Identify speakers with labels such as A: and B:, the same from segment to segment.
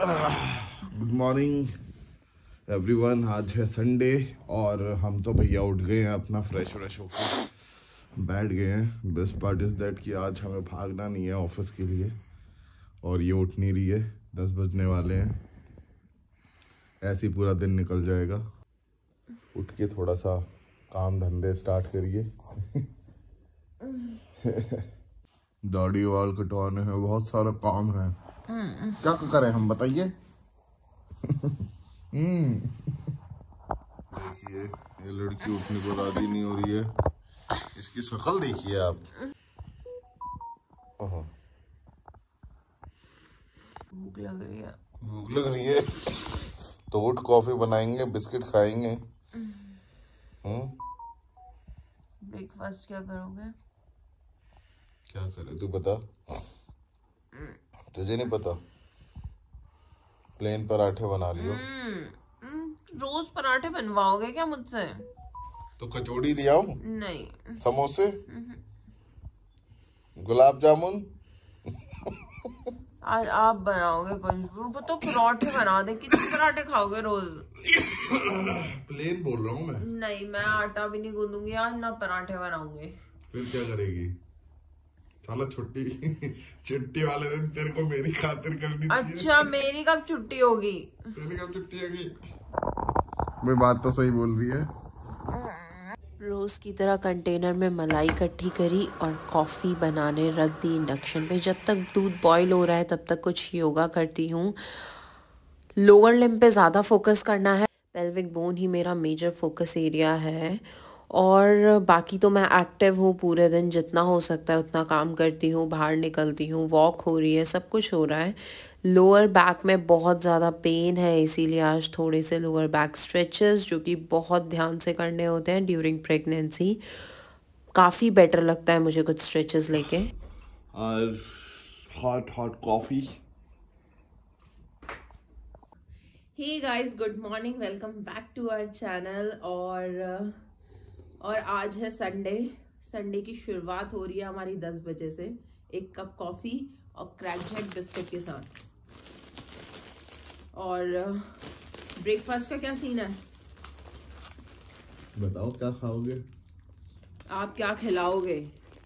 A: Good morning everyone. आज है Sunday और हम तो भैया उठ गए हैं, अपना फ्रेश होकर बैठ गए हैं। बेस्ट पार्ट इज दैट कि आज हमें भागना नहीं है ऑफिस के लिए और ये उठ नहीं रही है। 10 बजने वाले हैं, ऐसे ही पूरा दिन निकल जाएगा। उठ के थोड़ा सा काम धंधे स्टार्ट करिए। दाढ़ी वाल कटवाने हैं, बहुत सारा काम है। क्या करें हम, बताइए। देखिए ये लड़की उठने को राजी नहीं हो रही है। इसकी शक्ल देखिए आप।
B: भूख लग रही है।
A: भूख लग रही है तो उठ, कॉफी बनाएंगे, बिस्किट खाएंगे।
B: ब्रेकफास्ट क्या करोगे?
A: क्या करे तू बता, तुझे नहीं पता? प्लेन पराठे बना लियो।
B: रोज पराठे बनवाओगे क्या मुझसे?
A: तो कचौड़ी दिया हूँ?
B: नहीं।
A: समोसे, गुलाब जामुन।
B: आज आप बनाओगे कुछ तो पराठे बना दे। कितने पराठे खाओगे रोज?
A: प्लेन बोल रहा हूँ मैं।
B: नहीं, मैं आटा भी नहीं गूंदूंगी आज, ना पराठे बनाऊंगी।
A: फिर क्या करेगी? साला छुट्टी वाले दिन तेरे को मेरी खातिर करनी चाहिए।
B: अच्छा, मेरी कब छुट्टी होगी?
A: तेरी कब छुट्टी होगी? मैं बात तो सही बोल रही है।
B: रोज की तरह कंटेनर में मलाई इकट्ठी करी और कॉफ़ी बनाने रख दी इंडक्शन पे। जब तक दूध बॉईल हो रहा है तब तक कुछ योगा करती हूँ। लोअर लिम्ब पे ज़्यादा फोकस करना है। पेल्विक बोन ही मेरा मेजर फोकस एरिया है और बाकी तो मैं एक्टिव हूँ पूरे दिन। जितना हो सकता है उतना काम करती हूँ, बाहर निकलती हूँ, वॉक हो रही है, सब कुछ हो रहा है। लोअर बैक में बहुत ज़्यादा पेन है, इसीलिए आज थोड़े से लोअर बैक स्ट्रेचेस जो कि बहुत ध्यान से करने होते हैं ड्यूरिंग प्रेगनेंसी। काफ़ी बेटर लगता है मुझे कुछ स्ट्रेचेस लेके।
A: और hot coffee.
B: Hey guys, good morning, welcome back to our channel. और आज है संडे की शुरुआत हो रही है हमारी 10 बजे से, एक कप कॉफी और क्रैकजेट बिस्किट के साथ। और ब्रेकफास्ट का क्या सीन है?
A: बताओ क्या खाओगे?
B: आप क्या खिलाओगे?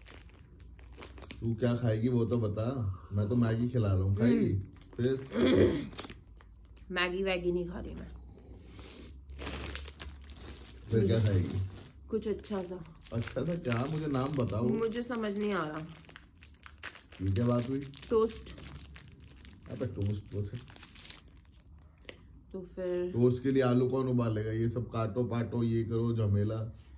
A: तू क्या खाएगी वो तो बता। मैं तो मैगी खिला रहा हूँ, खाएगी? फिर
B: मैगी वैगी नहीं खा रही मैं।
A: फिर क्या खाएगी?
B: कुछ अच्छा सा।
A: अच्छा सा क्या? मुझे नाम बताओ।
B: मुझे समझ नहीं आ रहा।
A: ये क्या बात हुई?
B: टोस्ट।
A: अबे टोस्ट तो थे।
B: तो फिर
A: टोस्ट के लिए आलू कौन उबालेगा? ये सब काटो पाटो, ये करो, झमेला।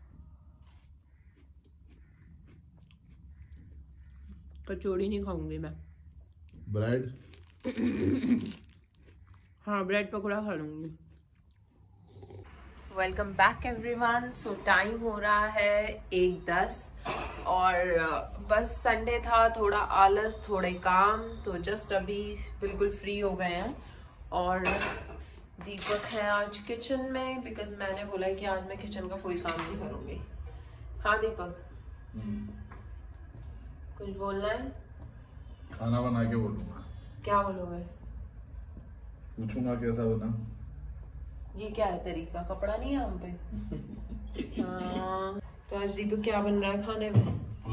B: कचौड़ी नहीं खाऊंगी मैं।
A: ब्रेड?
B: हाँ, ब्रेड पकौड़ा खा लूंगी। Welcome back everyone. So time हो रहा है 1:10 और बस संडे था, थोड़ा आलस, थोड़े काम, तो जस्ट अभी बिल्कुल फ्री हो गए हैं। और दीपक है आज किचन में, बिकॉज मैंने बोला है कि आज मैं किचन का कोई काम नहीं करूंगी। हाँ दीपक, कुछ बोलना है?
A: खाना बना के बोलूंगा।
B: क्या बोलोगे?
A: पूछूंगा कैसा बना।
B: ये क्या है तरीका? कपड़ा नहीं है हम पे। हाँ, तो आज दीपक क्या बन रहा है खाने में?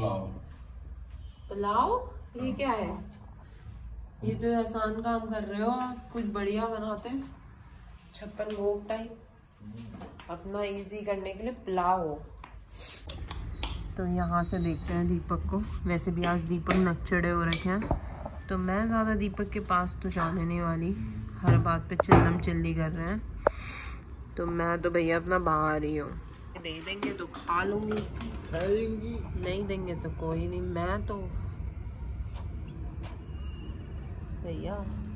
B: पुलाव? ये क्या है? ये तो आसान काम कर रहे हो आप, कुछ बढ़िया बनाते। 56 भोग टाइप अपना इजी करने के लिए पुलाव हो। तो यहाँ से देखते हैं दीपक को। वैसे भी आज दीपक नकचड़े हो रखे हैं, तो मैं ज़्यादा दीपक के पास तो जाने नहीं वाली। हर बात पे चिल्लम चिल्ली कर रहे हैं, तो मैं तो भैया अपना बाहर ही हूँ। दे देंगे तो खा लूंगी, नहीं देंगे तो कोई नहीं। मैं तो भैया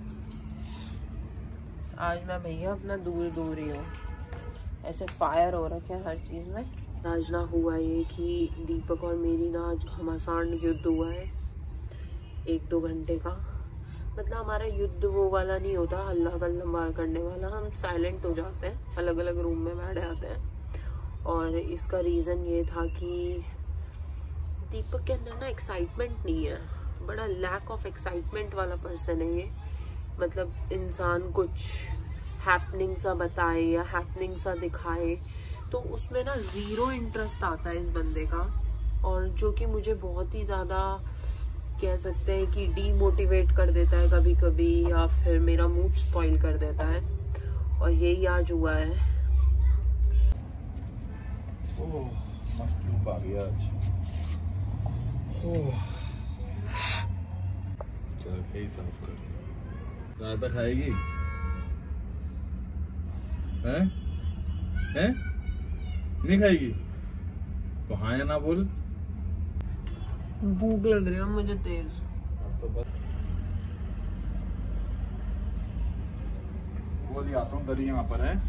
B: आज मैं भैया अपना दूर ही हूँ। ऐसे फायर हो रखे हैं हर चीज़ में। आज ना हुआ ये कि दीपक और मेरी ना आज घमासान युद्ध हुआ है 1-2 घंटे का। मतलब हमारा युद्ध वो वाला नहीं होता हल्ला कल्ला मार करने वाला। हम साइलेंट हो जाते हैं, अलग अलग रूम में बैठ जाते हैं। और इसका रीज़न ये था कि दीपक के अंदर ना एक्साइटमेंट नहीं है, बड़ा लैक ऑफ एक्साइटमेंट वाला पर्सन है ये। मतलब इंसान कुछ हैपनिंग सा बताए या हैपनिंग सा दिखाए तो उसमें ना ज़ीरो इंटरेस्ट आता है इस बंदे का, और जो कि मुझे बहुत ही ज़्यादा कह सकते हैं कि डीमोटिवेट कर देता है कभी कभी, या फिर मेरा मूड स्पॉइल कर देता है, और यही आज हुआ है।
A: ओह मस्त लुक आ गया आज। ओह क्या ही साफ कर रायता खाएगी हैं? हैं? नहीं खाएगी तो हाँ या ना बोल।
B: भूख लग रही है मुझे तेज।
A: तो बस बोल आता हूँ दरी यहाँ पर है।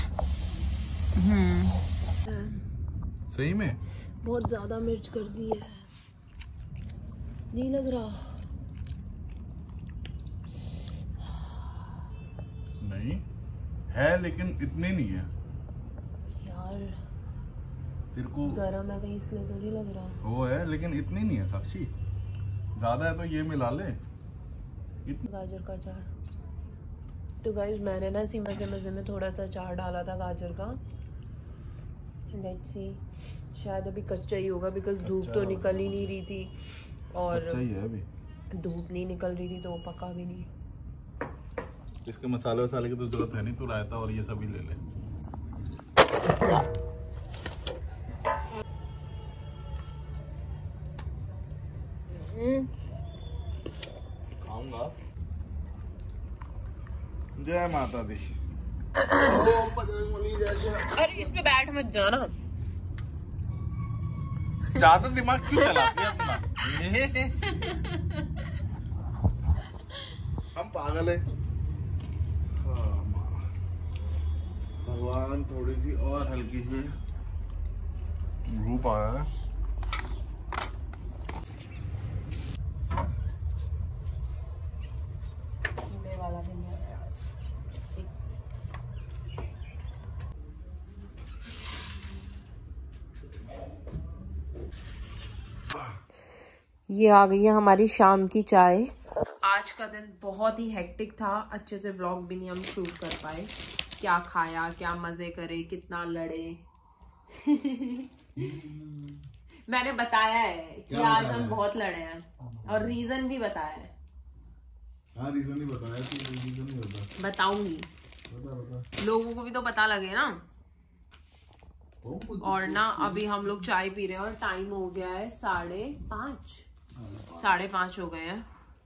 A: सही में
B: बहुत ज्यादा मिर्च कर दी है, नहीं लग रहा।
A: नहीं है लेकिन इतनी नहीं है
B: यार,
A: तेरे को
B: गरम है कहीं इसलिए तो नहीं लग रहा।
A: वो है लेकिन इतनी नहीं है साक्षी, ज्यादा है तो ये मिला ले।
B: गाजर का अचार तो गाइस मैंने ना इसी मजे में थोड़ा सा अचार डाला था गाजर का। लेट्स सी, शायद अभी कच्चा ही होगा बिकॉज धूप तो निकल ही नहीं रही थी, और
A: कच्चा ही है अभी,
B: धूप नहीं निकल रही थी तो वो पका भी नहीं।
A: इसके मसाले वसाले की तो जरूरत है नहीं, तो रायता और ये सभी ले ले। खाऊंगा। जय माता दी।
B: अरे इस पे बैठ मत जाना,
A: ज्यादा दिमाग क्यों चलाती है अपना? हम पागल है। भगवान थोड़ी सी और हल्की सी धूप आया है।
B: ये आ गई है हमारी शाम की चाय। आज का दिन बहुत ही हेक्टिक था, अच्छे से व्लॉग भी नहीं हम शूट कर पाए। क्या खाया, क्या मजे करे, कितना लड़े। मैंने बताया है कि आज हम बहुत लड़े हैं, और रीजन भी बताया है।
A: हाँ रीजन ही बताया, रीजन नहीं बता।
B: बताऊंगी,
A: बता।
B: लोगों को भी तो पता लगे ना। और ना अभी हम लोग चाय पी रहे हैं और टाइम हो गया है 5:30 हो गए हैं।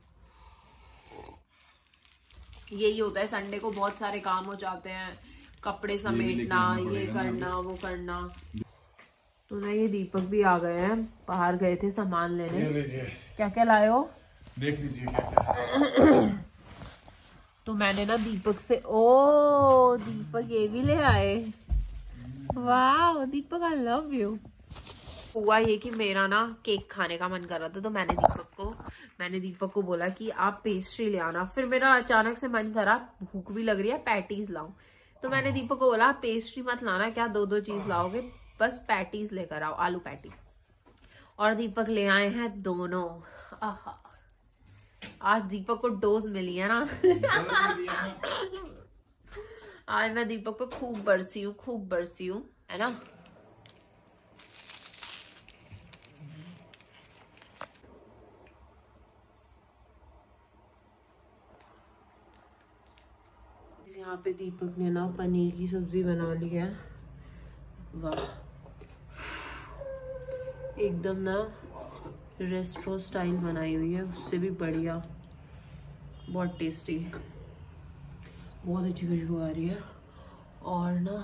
B: यही होता है, संडे को बहुत सारे काम हो जाते हैं, कपड़े समेटना, ये करना वो करना। तो ना ये दीपक भी आ गए हैं, बाहर गए थे सामान लेने। क्या क्या लाए हो
A: देख लीजिए क्या।
B: तो मैंने ना दीपक से, ओ दीपक ये भी ले आए। वाह दीपक आई लव यू। हुआ ये कि मेरा ना केक खाने का मन कर रहा था, तो मैंने दीपक को बोला कि आप पेस्ट्री ले आना। फिर मेरा अचानक से मन करा, भूख भी लग रही है, पैटीज लाऊं। तो मैंने दीपक को बोला पेस्ट्री मत लाना, क्या दो चीज लाओगे, बस पैटीज लेकर आओ, आलू पैटी। और दीपक ले आए हैं दोनों। आज दीपक को डोज मिली है ना। आज मैं दीपक पे खूब बरसी हूँ, है ना। यहाँ पे दीपक ने ना पनीर की सब्जी बना ली है। वाह, एकदम ना रेस्टोरेंट स्टाइल बनाई हुई है, उससे भी बढ़िया, बहुत टेस्टी, बहुत अच्छी खुशबू आ रही है। और ना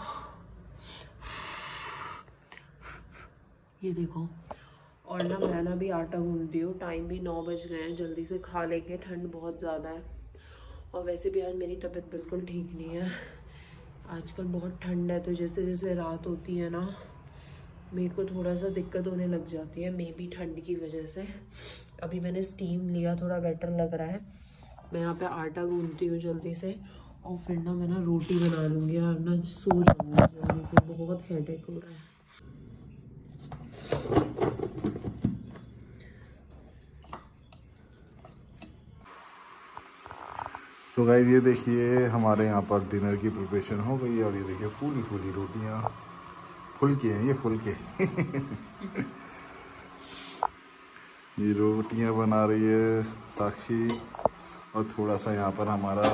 B: ये देखो, और ना मैं ना भी आटा गूंथती हूँ। टाइम भी 9 बज गए हैं, जल्दी से खा लेंगे, ठंड बहुत ज़्यादा है। और वैसे भी आज मेरी तबीयत बिल्कुल ठीक नहीं है, आजकल बहुत ठंड है, तो जैसे जैसे रात होती है ना मेरे को थोड़ा सा दिक्कत होने लग जाती है, मे बी ठंड की वजह से। अभी मैंने स्टीम लिया, थोड़ा बेटर लग रहा है। मैं यहाँ पे आटा गूंथती हूँ जल्दी से, और फिर ना मैं ना रोटी बना लूँगी और ना सो जाऊँगी जल्दी से, बहुत हेडेक हो रहा है।
A: तो गाइस ये देखिए हमारे यहाँ पर डिनर की प्रिपरेशन हो गई है और ये देखिए फूली फूली रोटियाँ, फुलके हैं ये फुलके ये रोटियाँ बना रही है साक्षी और थोड़ा सा यहाँ पर हमारा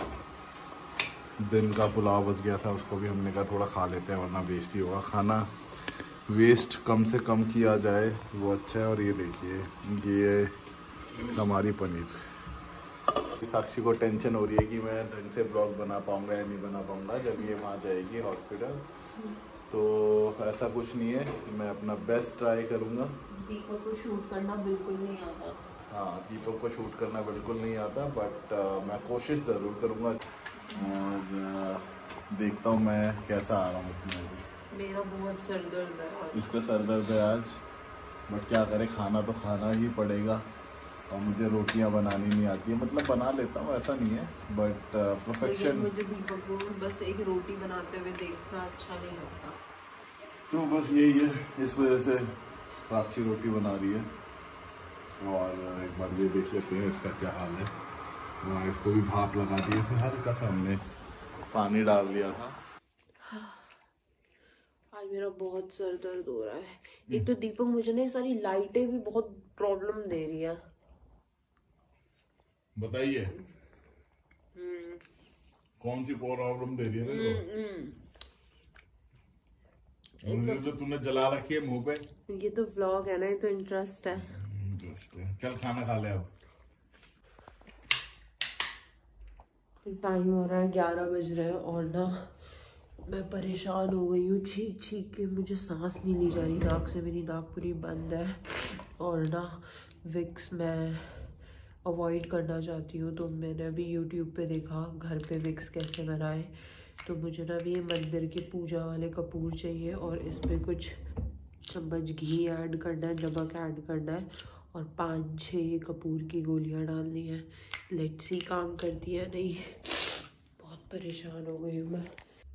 A: दिन का पुलाव बच गया था, उसको भी हमने कहा थोड़ा खा लेते हैं वरना वेस्ट ही होगा। खाना वेस्ट कम से कम किया जाए वो अच्छा है। और ये देखिए ये हमारी पनीर। साक्षी को टेंशन हो रही है कि मैं ढंग से ब्लॉग बना पाऊंगा या नहीं बना पाऊंगा जब ये वहाँ जाएगी हॉस्पिटल। तो ऐसा कुछ नहीं है, मैं अपना बेस्ट ट्राई करूँगा।
B: दीपक को शूट करना बिल्कुल नहीं आता।
A: हाँ, दीपक को शूट करना बिल्कुल नहीं आता, बट मैं कोशिश ज़रूर करूँगा और देखता हूँ मैं कैसा आ रहा हूँ इसमें।
B: मेरा बहुत सर दर्द है,
A: इसका सर दर्द है आज, बट क्या करें, खाना तो खाना ही पड़ेगा। और मुझे रोटियां बनानी नहीं आती है, मतलब बना लेता हूँ ऐसा नहीं है, बट परफेक्शन।
B: मुझे दीपक को बस एक रोटी बनाते हुए देखना अच्छा नहीं लगता।
A: तो बस यही है, इस वजह से साक्षी रोटी बना रही है। और एक बार ये देख लेते हैं इसका क्या हाल है। वहाँ इसको भी भाप लगा दी, इसमें हल्का सा हमने पानी डाल दिया था।
B: आज मेरा बहुत सर दर्द हो रहा है। एक तो दीपक मुझे ना सारी लाइटें भी बहुत प्रॉब्लम दे रही है।
A: बताइए कौन सी प्रॉब्लम दे रही है तेरे को? जो तूने जला रखी है मुंह पे।
B: ये तो व्लॉग है ना, ये तो इंटरेस्ट है।
A: चल खाना खा ले अब।
B: टाइम हो रहा है 11 बज रहे हैं और ना मैं परेशान हो गई हूँ छींक छींक के। मुझे सांस नहीं ली जा रही नाक से, मेरी नाक पूरी बंद है। और ना विक्स मैं अवॉइड करना चाहती हूँ, तो मैंने अभी यूट्यूब पे देखा घर पे विक्स कैसे बनाए। तो मुझे ना अभी ये मंदिर की पूजा वाले कपूर चाहिए और इस पर कुछ चम्मच घी ऐड करना है, नमक ऐड करना है और 5-6 कपूर की गोलियाँ डालनी है। लेट्स सी काम करती है नहीं। बहुत परेशान हो गई हूँ मैं।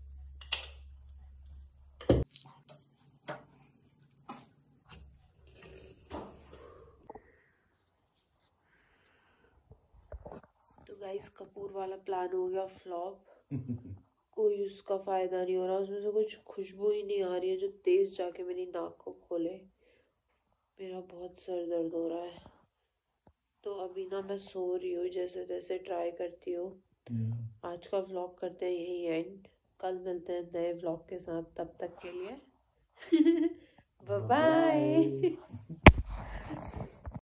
B: तो गाइस कपूर वाला प्लान हो गया फ्लॉप। कोई उसका फायदा नहीं हो रहा, उसमें से कुछ खुशबू ही नहीं आ रही है जो तेज जाके मेरी नाक को खोले। मेरा बहुत सर दर्द हो रहा है, तो अभी ना मैं सो रही हूँ, जैसे तैसे ट्राई करती हूँ। आज का व्लॉग करते हैं यही एंड, कल मिलते हैं नए व्लॉग के साथ, तब तक के लिए बाय बाय।